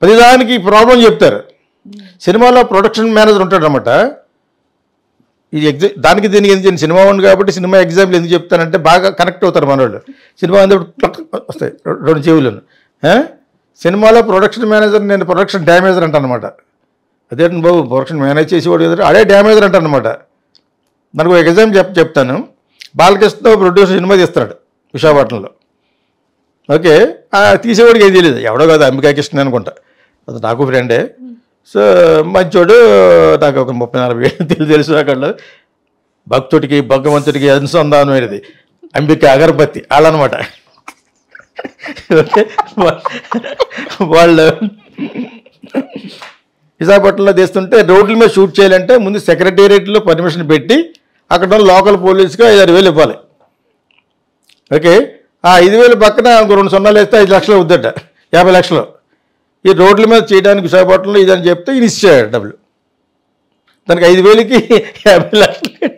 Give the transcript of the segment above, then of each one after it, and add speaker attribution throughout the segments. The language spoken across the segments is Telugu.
Speaker 1: ప్రతిదానికి ప్రాబ్లం చెప్తారు. సినిమాలో ప్రొడక్షన్ మేనేజర్ ఉంటాడనమాట. ఇది దానికి దీనికి ఎందుకు సినిమా ఉంది కాబట్టి సినిమా ఎగ్జాంపుల్ ఎందుకు చెప్తానంటే బాగా కనెక్ట్ అవుతారు మనోళ్ళు. సినిమా అందప్పుడు వస్తాయి 2 చెవులను. సినిమాలో ప్రొడక్షన్ మేనేజర్ నేను ప్రొడక్షన్ డ్యామేజర్ అంటానమాట. అదేంటి బాబు ప్రొడక్షన్ మేనేజ్ చేసేవాడు కదా, అదే డ్యామేజర్ అంటానమాట. మనకు ఒక ఎగ్జాంపుల్ చెప్తాను. బాలకృష్ణ ప్రొడ్యూసర్ సినిమా తీస్తున్నాడు విశాఖపట్నంలో. ఓకే, తీసేవాడికి ఏం తెలియదు, ఎవడో కాదు అంబికా కృష్ణ అనుకుంటా, అది నాకు ఫ్రెండే. సో మంచోడు, నాకు ఒక 30-40 తెలుసు. అక్కడ భక్తుడికి భగవంతుడికి అనుసంధానమైనది అంబికా అగరబత్తి వాళ్ళనమాట. ఓకే, వాళ్ళు విశాఖపట్నంలో తీస్తుంటే రోడ్ల మీద షూట్ చేయాలంటే ముందు సెక్రటేరియట్లో పర్మిషన్ పెట్టి అక్కడ లోకల్ పోలీసుకి 5,000-6,000 ఇవ్వాలి. ఓకే, ఆ 5,000 పక్కన 2 సున్నాలు వేస్తే 5 లక్షలు అవుద్దట, 50 లక్షలు. ఈ రోడ్ల మీద చేయడానికి విశాఖపట్నంలో ఇదని చెప్తే ఇది ఇచ్చాడు డబ్బులు. దానికి 5,000కి 50 లక్షలు.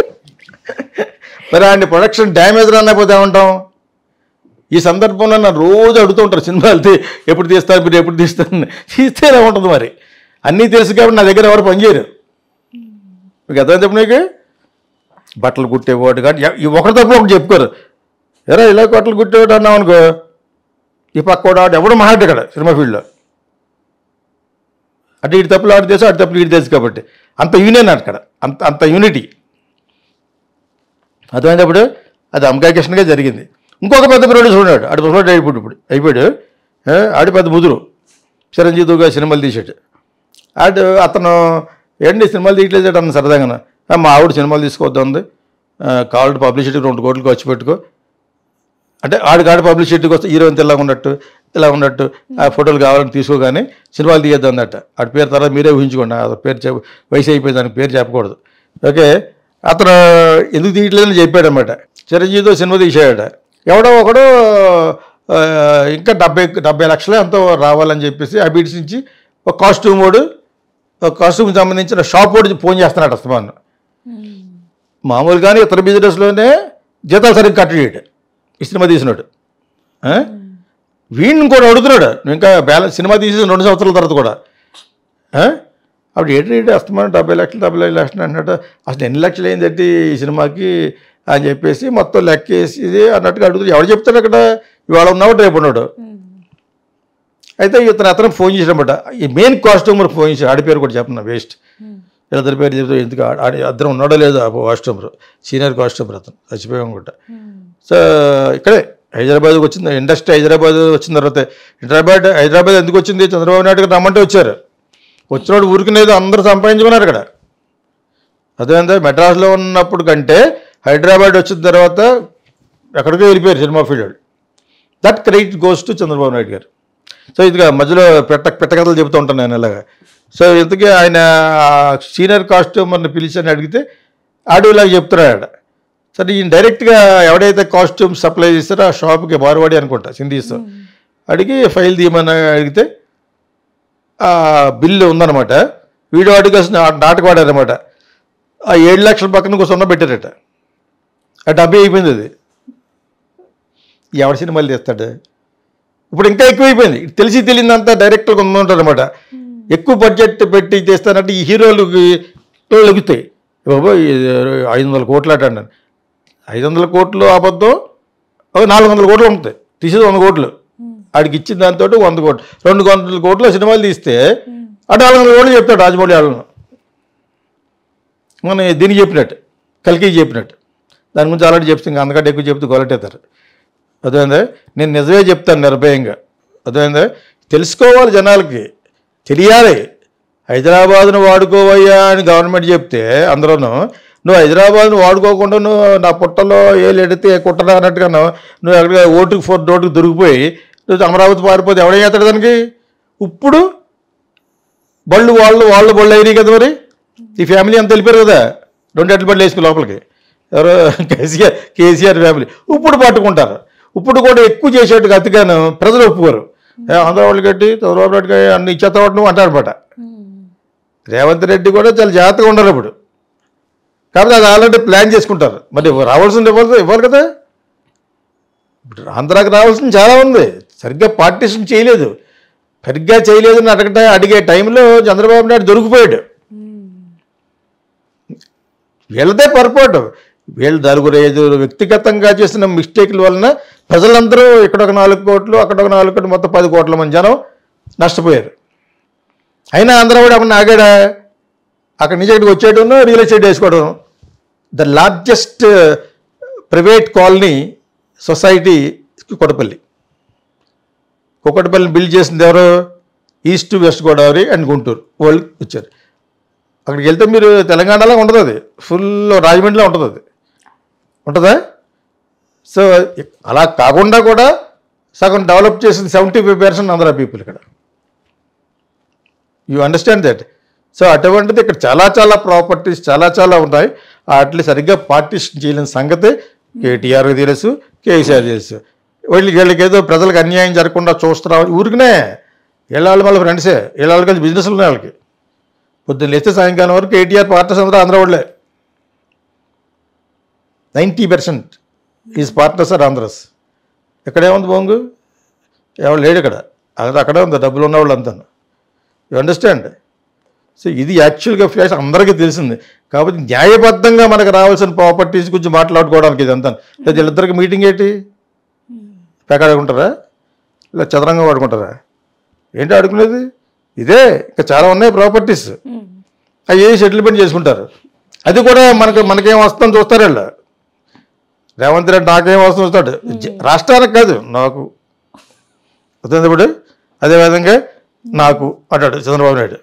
Speaker 1: మరి ఆయన ప్రొడక్షన్ డ్యామేజ్ అన్నపోతే ఏమంటాం? ఈ సందర్భంలో నన్ను రోజు అడుగుతూ ఉంటారు సినిమాలు ఎప్పుడు తీస్తారు మీరు, ఎప్పుడు తీస్తారని. తీస్తే ఎలా ఉంటుంది మరి, అన్నీ తెలుసు కాబట్టి నా దగ్గర ఎవరు పనిచేయరు. మీకు అర్థం చెప్పు, నీకు బట్టలు కుట్టేవాడు కానీ ఒకరి తప్పు ఒకటి చెప్పుకోరు. ఎరా ఇలా బట్టలు కుట్టేవాడు అన్నావు అనుకో, ఈ పక్క ఎవడు మాట్లాడు ఇక్కడ సినిమా ఫీల్డ్లో. అంటే ఇటు తప్పులు ఆడు తెలుసు, అటు తప్పులు ఇటు తెలుసు కాబట్టి అంత యూనియన్ అక్కడ, అంత యూనిటీ. అర్థమైనప్పుడు అది అంబికా కృష్ణగా జరిగింది. ఇంకొక పెద్ద ప్రొడ్యూసర్ ఉన్నాడు, అటు ప్రొడ్యూసర్ అయిపోయాడు. ఆడి పెద్ద ముదురు చిరంజీవిగా సినిమాలు తీసాడు. అతను ఏంటి సినిమాలు తీయట్లేదు అన్న సరదాగా, మా ఆవిడ సినిమాలు తీసుకోవద్దు, కావాలంటే పబ్లిసిటీకి 2 కోట్లు ఖర్చు పెట్టుకో అంటే ఆడికాడ పబ్లిసిటీకి వస్తే హీరోయిన్ ఇలా ఉన్నట్టు ఆ ఫోటోలు కావాలని తీసుకోగానే సినిమాలు తీయద్దు అందట. ఆడి పేరు తర్వాత మీరే ఊహించుకోండి, ఆ పేరు వయసు అయిపోయింది, దానికి పేరు చెప్పకూడదు. ఓకే, అతను ఎందుకు తీయట్లేదని చెప్పాడు అనమాట. చిరంజీవితో సినిమా తీసాడట. ఎవడో ఒకడు ఇంకా 70 లక్షలు ఎంతో రావాలని చెప్పేసి ఆ బీట్స్ నుంచి ఒక కాస్ట్యూమ్కి సంబంధించిన షాప్ వాడు ఫోన్ చేస్తున్నాడు అస్తమాను. మామూలుగానే ఇతర బిజినెస్లోనే జీతాలు సరిగ్గా కట్టేయడు ఈ సినిమా తీసినాడు. వీడిని కూడా అడుగుతున్నాడు, ఇంకా బ్యాలెన్స్ సినిమా తీసేసి 2 సంవత్సరాల తర్వాత కూడా. అప్పుడు ఏంటి అస్తమానం 70 లక్షలు 75 లక్షలు అంటున్నాడు. అసలు ఎన్ని లక్షలు అయిందంటే ఈ సినిమాకి అని చెప్పేసి మొత్తం లెక్కేసి అన్నట్టుగా అడుగుతుంది. ఎవరు చెప్తాడు అక్కడ, ఇవాళ ఉన్నాడు రేపు ఉన్నాడు. అయితే అతను ఫోన్ చేసినమాట, ఈ మెయిన్ కాస్ట్యూమర్ ఫోన్ చేసి ఆడి పేరు కూడా చెప్పిన వేస్ట్, ఇద్దరి పేరు చెప్తే ఎందుకు అద్దరం ఉన్నాడో లేదో ఆ కాస్ట్యూమర్, సీనియర్ కాస్ట్యూమర్ అతను చచ్చిపోయాం కూడా. సో ఇక్కడే హైదరాబాద్కి వచ్చింది ఇండస్ట్రీ. హైదరాబాద్ వచ్చిన తర్వాత హైదరాబాద్ ఎందుకు వచ్చింది, చంద్రబాబు నాయుడు గారు రమ్మంటే వచ్చారు. వచ్చినప్పుడు ఊరికినేది అందరూ సంపాదించుకున్నారు ఇక్కడ. అదేంటే మెడ్రాస్లో ఉన్నప్పుడు కంటే హైదరాబాద్ వచ్చిన తర్వాత ఎక్కడికో వెళ్ళిపోయారు సినిమా field. That credit goes to Chandrababu Naidu గారు. సో ఇదిగా మధ్యలో పెట్టకథలు చెబుతూ ఉంటాను నేను ఇలాగా. సో ఇంతకీ ఆయన సీనియర్ కాస్ట్యూమర్ని పిలిచి అడిగితే ఆడిలాగా చెప్తున్నాడు. సరే ఈయన డైరెక్ట్గా ఎవడైతే కాస్ట్యూమ్ సప్లై చేస్తారో ఆ షాప్కి బారువాడి అనుకుంటా సింధీస్తో అడిగి ఫైల్ తీయమని అడిగితే ఆ బిల్లు ఉందన్నమాట. వీడియో అడిగి నాటకం ఆడారనమాట. ఆ 7 లక్షల పక్కన ఒక 0 పెట్టారట. ఆ డబ్బే అయిపోయింది. అది ఎవరి సినిమాలు తీస్తాడు ఇప్పుడు, ఇంకా ఎక్కువైపోయింది. తెలిసి తెలియదంతా డైరెక్టర్ కొంతమంది అనమాట. ఎక్కువ బడ్జెట్ పెట్టి చేస్తానంటే ఈ హీరోలకి లెగుతాయి. బాబోయ్ 500 కోట్లు అట అండి. 500 కోట్లు అబద్ధం, 400 కోట్లు ఉంటుంది. తీసేది 100 కోట్లు. ఆడికి ఇచ్చిన దాంతో 100 కోట్లు, 200 కోట్ల సినిమాలు తీస్తే ఆ 400 కోట్లు చెప్తాడు రాజమౌళి వాళ్ళను. మన దీనికి చెప్పినట్టు, కల్కి చెప్పినట్టు. దాని గురించి ఆల్రెడీ చెప్తే ఇంకా అందుకంటే ఎక్కువ చెప్తే గొలటేస్తారు. అదేందా, నేను నిజమే చెప్తాను నిర్భయంగా. అదేందా, తెలుసుకోవాలి, జనాలకి తెలియాలి. హైదరాబాద్ను వాడుకోవయ్యా అని గవర్నమెంట్ చెప్తే అందరూ నువ్వు హైదరాబాద్ను వాడుకోకుండా నువ్వు నా పుట్టలో ఎడితే కుట్టరా అన్నట్టుగా నువ్వు ఎక్కడ ఓటుకు దొరికిపోయి నువ్వు అమరావతి పారిపోతే ఎవడేం చేస్తాడు దానికి? ఇప్పుడు వాళ్ళు బళ్ళు అయినాయి కదా. మరి ఈ ఫ్యామిలీ అంతా వెళ్ళిపోయారు కదా, 2 ఎడ్ల బళ్ళు వేసుకుని లోపలికి. ఎవరో కేసీఆర్ ఫ్యామిలీ ఇప్పుడు పట్టుకుంటారు. ఇప్పుడు కూడా ఎక్కువ చేసేట్టుగా అతిగాను ప్రజలు ఒప్పుకోరు. ఆంధ్ర వాళ్ళు కట్టి చంద్రబాబు నాయుడు అన్ని ఇచ్చేస్తావు నువ్వు అంటారనమాట. రేవంత్ రెడ్డి కూడా చాలా జాగ్రత్తగా ఉండరు ఇప్పుడు. కాబట్టి అది ఆల్రెడీ ప్లాన్ చేసుకుంటారు. మరి రావాల్సింది ఇవ్వాలి కదా. ఇప్పుడు ఆంధ్రాకి రావాల్సింది చాలా ఉంది, సరిగ్గా పార్టీషన్ చేయలేదు. సరిగ్గా చేయలేదని అడిగే టైంలో చంద్రబాబు నాయుడు దొరికిపోయాడు. వీళ్ళదే పొరపాటు. వీళ్ళు 4-5 వ్యక్తిగతంగా చేసిన మిస్టేక్ల వలన ప్రజలందరూ ఇక్కడ ఒక 4 కోట్లు, అక్కడ ఒక 4 కోట్లు, మొత్తం 10 కోట్ల మంది జనం నష్టపోయారు. అయినా ఆంధ్రవాడు అక్కడ ఆగాడా? అక్కడి నుంచి ఇక్కడికి వచ్చేయడం, రియల్ ఎస్టేట్ వేసుకోవడం. The largest private colony society Kukatpally. కుకట్పల్లిని బిల్డ్ చేసింది ఎవరు? East west Godavari and Guntur వాళ్ళు వచ్చారు. అక్కడికి వెళ్తే మీరు తెలంగాణలో ఉంటుంది, అది ఫుల్ రాజమండ్రిలో ఉంటుంది, అది ఉంటుందా? సో అలా కాకుండా కూడా సగం డెవలప్ చేసింది 75% ఆంధ్ర పీపుల్ ఇక్కడ. You understand that? సో అటువంటిది ఇక్కడ చాలా ప్రాపర్టీస్ చాలా ఉన్నాయి. వాటిని సరిగ్గా పార్టీషన్ చేయలేని సంగతి కేటీఆర్కి తెలుసు, కేసీఆర్ తెలుసు. వీళ్ళకి ఏదో ప్రజలకు అన్యాయం జరగకుండా చూస్తున్నారు ఊరికనే. వీళ్ళ మళ్ళీ ఫ్రెండ్సే, వీళ్ళ కలిసి బిజినెస్లు ఉన్నాయి వాళ్ళకి. పొద్దున్న లేస్తే సాయంకాలం వరకు కేటీఆర్ పార్ట్నర్స్ అందరూ ఆంధ్ర వాళ్ళే. 90% ఈజ్ పార్ట్నర్స్ ఆర్ ఆంధ్రస్. ఎక్కడేముంది బొంగు? ఎవరు లేడు ఇక్కడ, అక్కడే ఉంది డబ్బులు ఉన్న వాళ్ళు అంతా. You understand? సో ఇది యాక్చువల్గా ఫ్లాష్ అందరికీ తెలిసింది. కాబట్టి న్యాయబద్ధంగా మనకు రావాల్సిన ప్రాపర్టీస్ గురించి మాట్లాడుకోవడానికి ఇదంతా. లేదా వీళ్ళిద్దరికి మీటింగ్ ఏంటి? పెకాడుకుంటారా? ఇలా చదరంగా వాడుకుంటారా? ఏంటి ఆడుకునేది? ఇదే. ఇంకా చాలా ఉన్నాయి ప్రాపర్టీస్. అవి సెటిల్మెంట్ చేసుకుంటారు. అది కూడా మనకేం వస్తుందని చూస్తారు వీళ్ళు. రేవంత్ రెడ్డి నాకేం వస్తుంది చూస్తాడు, రాష్ట్రానికి కాదు నాకు వస్తుంది. ఇప్పుడు అదేవిధంగా నాకు అంటాడు చంద్రబాబు నాయుడు.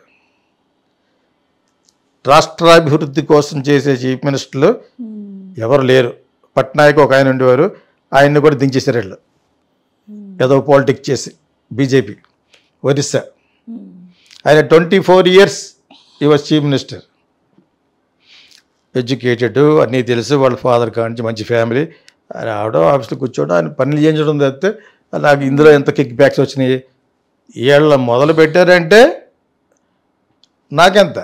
Speaker 1: రాష్ట్రాభివృద్ధి కోసం చేసే చీఫ్ మినిస్టర్లు ఎవరు లేరు. పట్నాయక్ ఒక ఆయన ఉండేవారు, ఆయన్ని కూడా దించేశారు వీళ్ళు ఏదో పాలిటిక్స్ చేసి. బీజేపీ ఒరిస్సా, ఆయన 24 years ఈ వాజ్ చీఫ్ మినిస్టర్. ఎడ్యుకేటెడ్, అన్నీ తెలుసు. వాళ్ళ ఫాదర్ కానించి మంచి ఫ్యామిలీ. రావడం, ఆఫీస్లో కూర్చోవడం, ఆయన పనులు చేయించడం తప్పితే నాకు ఇందులో ఎంత కిక్ బ్యాక్స్ వచ్చినాయి. వీళ్ళ మొదలు పెట్టారంటే నాకెంత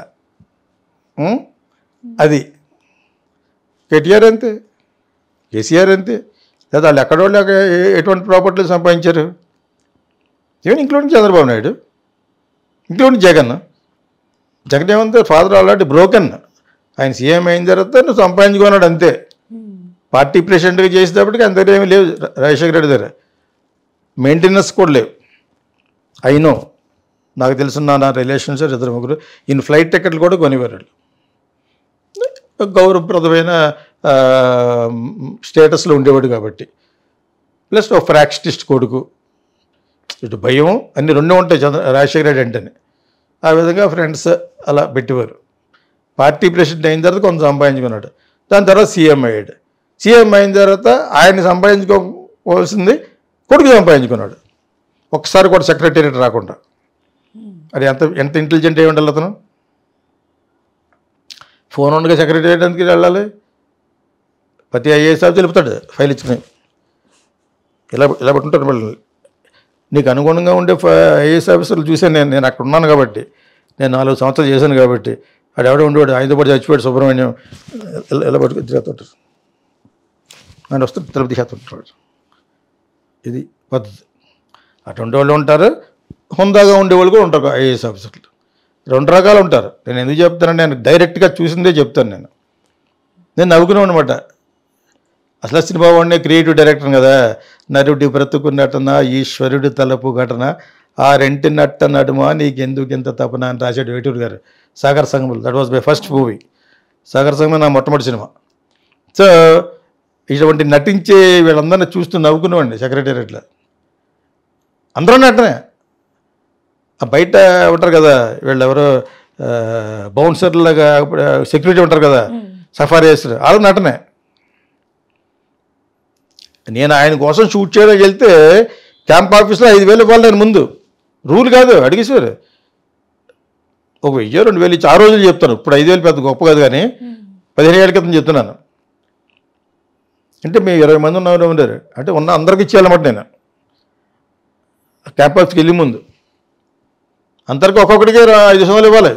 Speaker 1: అది. కేటీఆర్ అంతే, కేసీఆర్ అంతే. లేదా వాళ్ళు ఎక్కడోళ్ళు ఎటువంటి ప్రాపర్టీలు సంపాదించారు? Even including Chandrababu Naidu, including Jagan. Jagan ఏమంటే ఫాదర్ ఆల్రెడీ బ్రోకెన్. ఆయన సీఎం అయిన తర్వాత నువ్వు సంపాదించుకున్నాడు అంతే. పార్టీ ప్రెసిడెంట్గా చేసేటప్పటికి అంతేమీ లేవు రాజశేఖర రెడ్డి దగ్గర. మెయింటెనెన్స్ కూడా లేవు. అయినో నాకు తెలుసున్న నా రిలేషన్స్ 2-3 ఇన్ ఫ్లైట్ టికెట్లు కూడా కొనివారు. గౌరవప్రదమైన స్టేటస్లో ఉండేవాడు కాబట్టి. ప్లస్ ఒక ఫ్రాక్షనిస్ట్ కొడుకు, ఇటు భయం అన్ని రెండూ ఉంటాయి రాజశేఖర రెడ్డి అంటేనే. ఆ విధంగా ఫ్రెండ్స్ అలా పెట్టేవారు. పార్టీ ప్రెసిడెంట్ అయిన తర్వాత కొంత సంపాదించుకున్నాడు. దాని తర్వాత సీఎం అయ్యాడు. సీఎం అయిన తర్వాత ఆయన సంపాదించుకోవాల్సింది కొడుకు సంపాదించుకున్నాడు. ఒక్కసారి కూడా సెక్రటేరియట్ రాకుండా. అది ఎంత ఇంటెలిజెంట్ అయి ఉండాలి అతను. ఫోన్ ఉండగా సెక్రటేరియట్కి వెళ్ళాలి. ప్రతి ఐఏఎస్ ఆఫీసర్ చెప్తాడు ఫైల్ ఇచ్చుకుని ఇలా పెట్టుకుంటారు. వాళ్ళు నీకు అనుగుణంగా ఉండే ఐఏఎస్ ఆఫీసర్లు చూశాను నేను అక్కడ ఉన్నాను కాబట్టి. నేను 4 సంవత్సరాలు చేశాను కాబట్టి. వాడు ఎవడో ఉండేవాడు, ఆయనతో పాటు చచ్చిపోయాడు సుబ్రహ్మణ్యం. ఇలా పట్టుకుని తిరుగుతుంటారు. ఆయన వస్తే తిరుపతి చేస్తుంటాడు. ఇది పద్ధతి. అటువంటి వాళ్ళు ఉంటారు, హుందాగా ఉండేవాళ్ళు కూడా ఉంటారు ఐఏఎస్ ఆఫీసర్లు. 2 రకాలు ఉంటారు. నేను ఎందుకు చెప్తానంటే నేను డైరెక్ట్గా చూసిందే చెప్తాను. నేను నవ్వుకున్నాను అనమాట. అసలు సినిమా వాడినే క్రియేటివ్ డైరెక్టర్ కదా. నరుడి బ్రతుకు నటన, ఈశ్వరుడి తలపు ఘటన, ఆ రెంటి నట్ట నడుమ నీకెందుకు ఇంత తపన అని రాశాడు వేటూరు గారు సాగర్ సంగములు. That was my first movie. Sagar Sangam నా మొట్టమొదటి సినిమా. సో ఇటువంటి నటించే వీళ్ళందరినీ చూస్తూ నవ్వుకునేవాడిని సెక్రటేరియట్లో. అందరూ నటనే. బయట ఉంటారు కదా వీళ్ళు ఎవరో బౌన్సర్లాగా సెక్యూరిటీ ఉంటారు కదా, సఫారీ చేస్తారు, వాళ్ళు నటనే. నేను ఆయన కోసం షూట్ చేయడానికి వెళ్తే క్యాంప్ ఆఫీస్లో 5,000 ఇవ్వాలి. నేను ముందు రూల్ కాదు అడిగేసారు. ఒక 1,000-2,000 ఇచ్చి ఆ రోజులు చెప్తాను. ఇప్పుడు 5,000 పెద్ద గొప్ప కాదు, కానీ 15 ఏళ్ళ క్రితం చెప్తున్నాను. అంటే మేము 20 మంది ఉండేవారు. అంటే ఉన్న అందరికి ఇచ్చేయాలన్నమాట. నేను క్యాంప్ ఆఫీస్కి వెళ్ళి ముందు అందరికీ ఒక్కొక్కడికి 500 ఇవ్వాలి.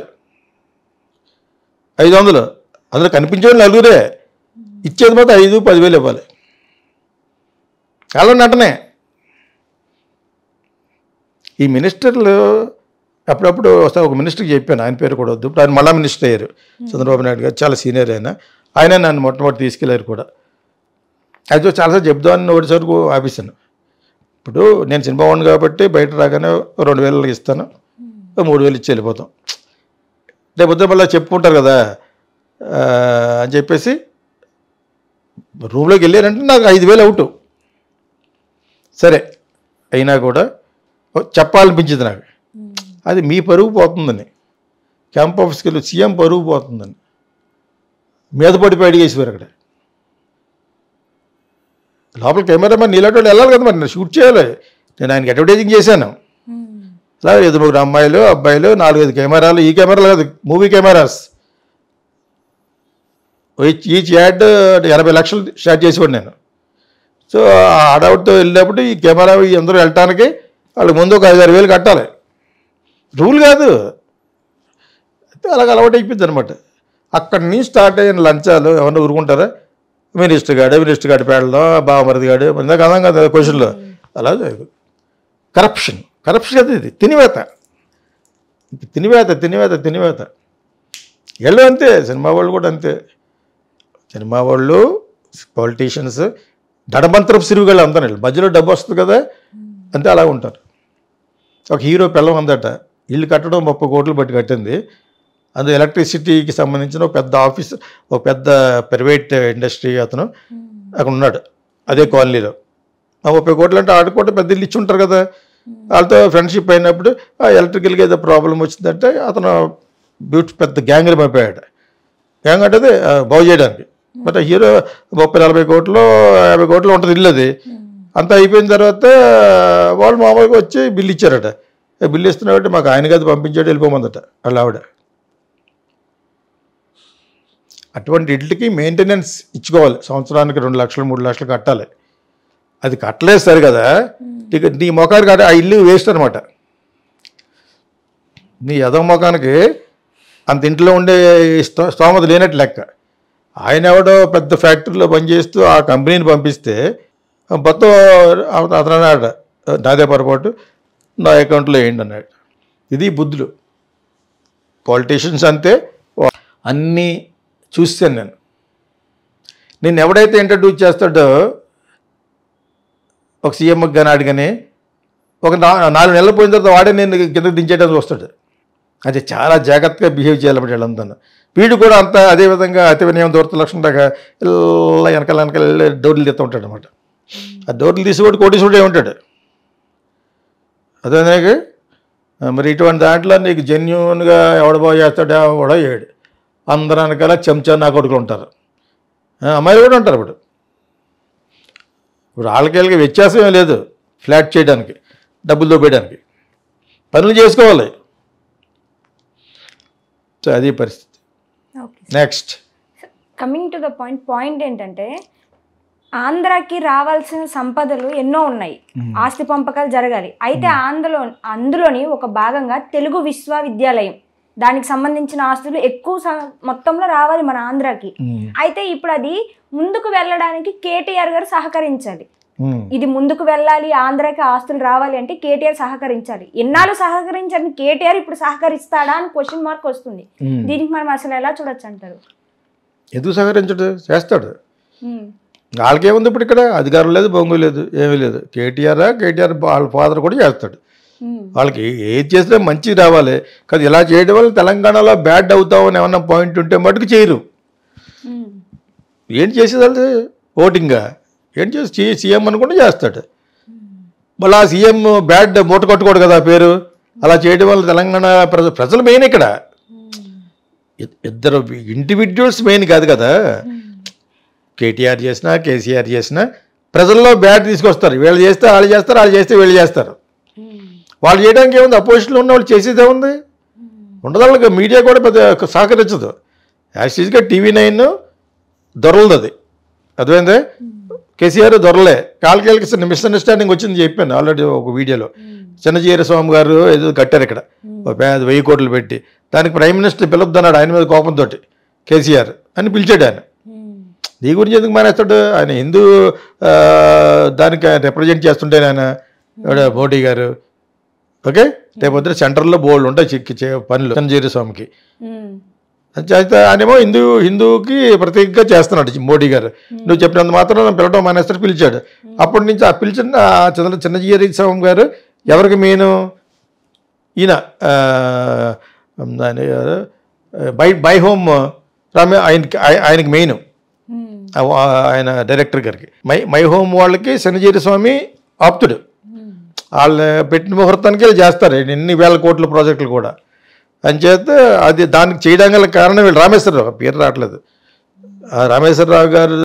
Speaker 1: 500 అందులో కనిపించేవాళ్ళు 4 ఇచ్చేది మాత్రం 5,000-10,000 ఇవ్వాలి. అలా నటనే. ఈ మినిస్టర్లు అప్పుడప్పుడు వస్తే ఒక మినిస్టర్కి చెప్పాను, ఆయన పేరు కూడా వద్దు, ఇప్పుడు ఆయన మళ్ళా మినిస్టర్ అయ్యారు చంద్రబాబు నాయుడు గారు, చాలా సీనియర్ ఆయన నన్ను మొట్టమొదటి తీసుకెళ్ళారు కూడా. అయితే చాలాసార్లు చెప్దామని ఒకటిసారి ఆపేసాను. ఇప్పుడు నేను సినిమా వాడిని కాబట్టి బయట రాగానే 2,000 ఇస్తాను, 3,000 ఇచ్చి వెళ్ళిపోతాం, రేపు మళ్ళీ చెప్పుకుంటారు కదా అని చెప్పేసి రూమ్లోకి వెళ్ళారంటే నాకు 5,000 అవుట్. సరే అయినా కూడా చెప్పాలనిపించింది నాకు, అది మీ పరుగు పోతుందని, క్యాంప్ ఆఫీస్కి వెళ్ళి సీఎం పరుగు పోతుందని మీద పడిపోయి అడిగేసిపోయారు అక్కడ. లోపల కెమెరామెన్ నీలాంటి వాళ్ళు వెళ్ళాలి కదా, మరి నేను షూట్ చేయాలి, నేను ఆయనకి అడ్వర్టైజింగ్ చేశాను. అలా 2-3 అమ్మాయిలు అబ్బాయిలు 4-5 కెమెరాలు, ఈ కెమెరాలు కాదు మూవీ కెమెరాస్, ఈచ్ యాడ్ 80 లక్షలు స్టార్ట్ చేసేవాడు నేను. సో ఆడవుట్తో వెళ్ళినప్పుడు ఈ కెమెరా అందరూ వెళ్ళటానికి వాళ్ళకి ముందు ఒక 5-6 వేలు కట్టాలి, రూల్ కాదు, అలాగ అలవాటు అయిపోయింది అనమాట. అక్కడి నుంచి స్టార్ట్ అయిన లంచాలు ఎవరన్నా ఊరుకుంటారా, మినిస్టర్ గాడు పేడలో బావమరిది గాడు ఇందాక అదాం కదా క్వశ్చన్లో, అలా కరప్షన్ కదా, ఇది తినివేత వీళ్ళు అంతే, సినిమా వాళ్ళు కూడా అంతే, సినిమా వాళ్ళు పొలిటీషియన్స్ దడమంతరపు సిరుగుళ్ళు అంతా మధ్యలో డబ్బు వస్తుంది కదా అంతే అలా ఉంటారు. ఒక హీరో పిల్లం అందట, ఇల్లు కట్టడం 30 కోట్లు బట్టి కట్టింది, అందులో ఎలక్ట్రిసిటీకి సంబంధించిన ఒక పెద్ద ఆఫీస్, ఒక పెద్ద ప్రైవేట్ ఇండస్ట్రీ అతను అక్కడ ఉన్నాడు అదే కాలనీలో. 30 కోట్లు అంటే ఆడుకుంటే పెద్ద ఇల్లు ఇచ్చి ఉంటారు కదా, వాళ్ళతో ఫ్రెండ్షిప్ అయినప్పుడు ఎలక్ట్రికల్గా ఏదో ప్రాబ్లం వచ్చిందంటే అతను పెద్ద గ్యాంగ్ని పంపాడు. గ్యాంగ్ అంటే బాగు చేయడానికి. బట్ హీరో 30-40 కోట్లు 50 కోట్లు ఉంటుంది ఇల్లు, అది అంతా అయిపోయిన తర్వాత వాళ్ళు మామూలుగా వచ్చి బిల్లు ఇచ్చారట. బిల్లు ఇస్తున్నారంటే మాకు ఆయన గది పంపించాడు వెళ్ళిపోమందట వాళ్ళ ఆవిడ. అటువంటి ఇంటికి మెయింటెనెన్స్ ఇచ్చుకోవాలి, సంవత్సరానికి 2 లక్షలు 3 లక్షలు కట్టాలి. అది కట్టలేదు సరి కదా, ఇక నీ మొఖానికి ఆ ఇల్లు వేస్ట్ అనమాట. నీ ఎదవ మొఖానికి అంత ఇంట్లో ఉండే స్తోమత లేనట్టు లెక్క. ఆయన ఎవడో పెద్ద ఫ్యాక్టరీలో పనిచేస్తూ ఆ కంపెనీని పంపిస్తే మొత్తం అతను అన్నాడు నాదే పొరపాటు, నా అకౌంట్లో వేయండి అన్నాడు. ఇది బుద్ధులు. పాలిటీషియన్స్ అంతే, అన్నీ చూస్తాను నేను ఎవడైతే ఇంట్రడ్యూస్ చేస్తాడో ఒక సీఎంకి కానీ అడిగానే ఒక 4 నెలలు పోయిన తర్వాత వాడే నేను కిందకి దించేయడానికి వస్తాడు. అది చాలా జాగ్రత్తగా బిహేవ్ చేయాలన్నమాట వీళ్ళంతా. వీడు కూడా అంత అదేవిధంగా అతి వినయం దూరత లక్షణం దాకా ఇలా వెనకాల డోర్లు తీస్తూ ఉంటాడు అనమాట. ఆ డోర్లు తీసేవాడు కోటీశ్వరుడే ఉంటాడు. అదే మరి ఇటువంటి దాంట్లో నీకు జెన్యున్గా ఎవడ బాగు చేస్తాడు ఎవడో ఏడు, అందరూ వెనకాల చెంచా నా కొడుకులు ఉంటారు, అమ్మాయిలు కూడా ఉంటారు. ఇప్పుడు వాళ్ళకి వ్యత్యాసం ఏం లేదు, ఫ్లాట్ చేయడానికి డబ్బులు దోపేయడానికి పనులు చేసుకోవాలి. సో అది పరిస్థితి. Next
Speaker 2: coming to the point ఏంటంటే ఆంధ్రాకి రావాల్సిన సంపదలు ఎన్నో ఉన్నాయి, ఆస్తి పంపకాలు జరగాలి. అయితే అందులోని ఒక భాగంగా తెలుగు విశ్వవిద్యాలయం దానికి సంబంధించిన ఆస్తులు ఎక్కువ మొత్తంలో రావాలి మన ఆంధ్రాకి. అయితే ఇప్పుడు అది ముందుకు వెళ్ళడానికి కేటీఆర్ గారు సహకరించాలి. ఇది ముందుకు వెళ్ళాలి, ఆంధ్రాకి ఆస్తులు రావాలి అంటే కేటీఆర్ సహకరించాలి. ఎన్నాళ్ళు సహకరించాలని కేటీఆర్ ఇప్పుడు సహకరిస్తాడా అని క్వశ్చన్ మార్క్ వస్తుంది. దీనికి మనం అసలు ఎలా చూడొచ్చు అంటారు?
Speaker 1: ఎందుకు సహకరించడు, చేస్తాడు. వాళ్ళకేముంది ఇప్పుడు ఇక్కడ అధికారం లేదు, బొంగు లేదు, ఏమీ లేదు. కేటీఆర్ వాళ్ళ ఫాదర్ కూడా చేస్తాడు. వాళ్ళకి ఏది చేసినా మంచిగా రావాలి కదా. ఇలా చేయడం వల్ల తెలంగాణలో బ్యాడ్ అవుతామని ఏమన్నా పాయింట్ ఉంటే మటుకు చేయరు. ఏం చేసేది ఓటింగ్గా ఏం చేసి సీఎం అనుకుంటే చేస్తాడు. మళ్ళీ ఆ సీఎం బ్యాడ్ మూట కట్టుకోడు కదా పేరు. అలా చేయడం వల్ల తెలంగాణ ప్రజలు మెయిన్ ఇక్కడ. ఇద్దరు ఇండివిజువల్స్ మెయిన్ కాదు కదా. కేటీఆర్ చేసినా కేసీఆర్ చేసినా ప్రజల్లో బ్యాడ్ తీసుకొస్తారు. వీళ్ళు చేస్తే వాళ్ళు చేస్తారు, వాళ్ళు చేస్తే వీళ్ళు చేస్తారు. వాళ్ళు చేయడానికి ఏముంది, అపోజిషన్లో ఉన్న వాళ్ళు చేసేదే ఉంది ఉండదు. వాళ్ళకి మీడియా కూడా పెద్ద సహకరించదు. యాక్చువల్గా TV9 దొరలదు, అది అర్థమైందే. కేసీఆర్ దొరలే, కాళ్ళకి మిస్అండర్స్టాండింగ్ వచ్చింది చెప్పాను ఆల్రెడీ ఒక వీడియోలో. చిన్నజీర స్వామి గారు ఏదో కట్టారు ఇక్కడ 1000 కోట్లు పెట్టి, దానికి ప్రైమ్ మినిస్టర్ పిలుపుతున్నాడు ఆయన మీద కోపంతో కేసీఆర్ అని పిలిచాడు. ఆయన నీ గురించి ఎందుకు మానేస్తాడు, ఆయన హిందూ దానికి రిప్రజెంట్ చేస్తుంటే ఆయన మోడీ గారు ఓకే, రేపొద్దున సెంటర్లో బోల్డ్ ఉంటాయి పనులు చిన్నజీరి స్వామికి. అయితే ఆయనేమో హిందూకి ప్రత్యేకంగా చేస్తున్నాడు మోడీ గారు. నువ్వు చెప్పినంత మాత్రం నన్ను పిలవడం మానేస్తారు, పిలిచాడు. అప్పటి నుంచి ఆ పిలిచిన చిన్నజీరి స్వామి గారు ఎవరికి మెయిన్, ఈయన బై హోమ్ ఆయనకి మెయిన్, ఆయన డైరెక్టర్ గారికి. మై హోమ్ వాళ్ళకి చిన్నజీరి స్వామి ఆప్తుడు. వాళ్ళు పెట్టిన ముహూర్తానికి వీళ్ళు చేస్తారు ఎన్ని వేల కోట్ల ప్రాజెక్టులు కూడా. అంచేత అది దానికి చేయడం గల కారణం వీళ్ళు రామేశ్వరరావు, పేరు రావట్లేదు, రామేశ్వరరావు గారు